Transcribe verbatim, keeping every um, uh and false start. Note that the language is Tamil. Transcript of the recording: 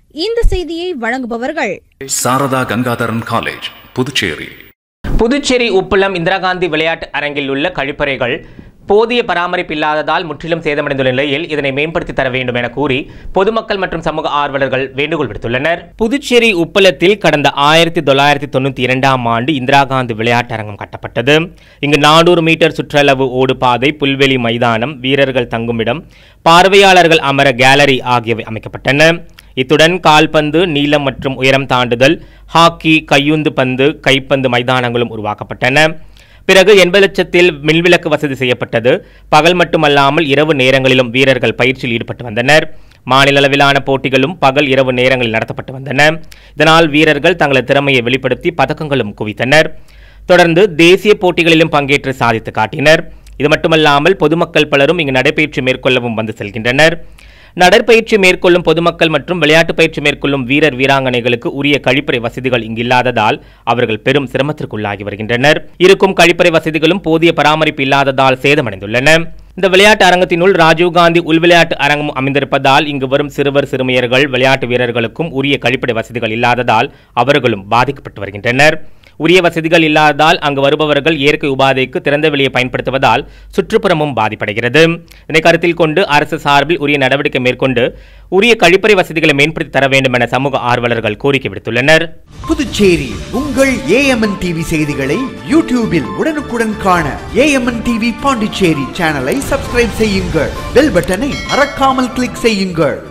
இந்த செய்தியை வழங்குபவர்கள் சாரதா கங்காதரன் காலேஜ், புதுச்சேரி. புதுச்சேரி உப்பளம் இந்திரா காந்தி விளையாட்டு அரங்கில் உள்ள கழிப்பறைகள் போதிய பராமரிப்பு இல்லாததால் முற்றிலும் சேதமடைந்துள்ள நிலையில் இதனை மேம்படுத்தி தர வேண்டும் என கூறி பொதுமக்கள் மற்றும் சமூக ஆர்வலர்கள் வேண்டுகோள் விடுத்துள்ளனர். புதுச்சேரி உப்பளத்தில் கடந்த ஆயிரத்தி தொள்ளாயிரத்தி தொண்ணூத்தி இரண்டாம் ஆண்டு இந்திரா காந்தி விளையாட்டு அரங்கம் கட்டப்பட்டது. இங்கு நானூறு மீட்டர் சுற்றளவு ஓடு பாதை, புல்வெளி மைதானம், வீரர்கள் தங்குமிடம், பார்வையாளர்கள் அமர கேலரி ஆகியவை அமைக்கப்பட்டன. இத்துடன் கால்பந்து, நீளம் மற்றும் உயரம் தாண்டுதல், ஹாக்கி, கையுந்து பந்து, கைப்பந்து மைதானங்களும் உருவாக்கப்பட்டன. பிறகு எண்பது லட்சத்தில் மின்விளக்கு வசதி செய்யப்பட்டது. பகல் மட்டுமல்லாமல் இரவு நேரங்களிலும் வீரர்கள் பயிற்சியில் ஈடுபட்டு வந்தனர். மாநில அளவிலான போட்டிகளும் பகல் இரவு நேரங்களில் நடத்தப்பட்டு வந்தன. இதனால் வீரர்கள் தங்களது திறமையை வெளிப்படுத்தி பதக்கங்களும் குவித்தனர். தொடர்ந்து தேசிய போட்டிகளிலும் பங்கேற்று சாதித்து காட்டினர். இது மட்டுமல்லாமல் பொதுமக்கள் பலரும் இங்கு நடைபயிற்சி மேற்கொள்ளவும் வந்து செல்கின்றனர். நடைப்பயிற்சி மேற்கொள்ளும் பொதுமக்கள் மற்றும் விளையாட்டு பயிற்சி மேற்கொள்ளும் வீரர் வீராங்கனைகளுக்கு உரிய கழிப்பறை வசதிகள் இங்கு இல்லாததால் அவர்கள் பெரும் சிரமத்திற்குள்ளாகி வருகின்றனர். இருக்கும் கழிப்பறை வசதிகளும் போதிய பராமரிப்பு இல்லாததால் சேதமடைந்துள்ளன. இந்த விளையாட்டு அரங்கத்தினுள் ராஜீவ்காந்தி உள் விளையாட்டு அரங்கம் அமைந்திருப்பதால் இங்கு வரும் சிறுவர் சிறுமியர்கள் விளையாட்டு வீரர்களுக்கும் உரிய கழிப்பறை வசதிகள் இல்லாததால் அவர்களும் பாதிக்கப்பட்டு வருகின்றனர். உரிய வசதிகள் இல்லாததால் அங்கு வருபவர்கள் இயற்கை உபாதைக்கு திறந்த வெளியை பயன்படுத்துவதால் சுற்றுப்புறமும் பாதிப்படைகிறது. இதனை கருத்தில் கொண்டு அரசு சார்பில் உரிய நடவடிக்கை மேற்கொண்டு உரிய கழிப்பறை வசதிகளை மேம்படுத்தி தர வேண்டும் என சமூக ஆர்வலர்கள் கோரிக்கை விடுத்துள்ளனர். புதுச்சேரி உங்கள் ஏஎம்என் டிவி செய்திகளை யூடியூபில் உடனுக்குடன் காண ஏஎம்என் டிவி பாண்டிச்சேரி சேனலை சப்ஸ்கிரைப் செய்யுங்கள். பெல் பட்டனை மறக்காமல் கிளிக் செய்யுங்கள்.